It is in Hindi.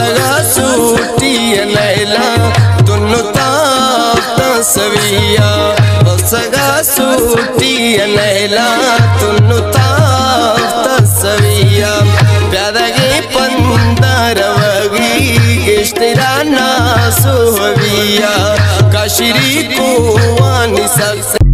सगा सूटी लैला दोनों ताप तसविया सगा सूटी लैला दोनों ताप तसविया प्यादा के पंदर वगी इश्तरा ना सोहविया काशरी को वानी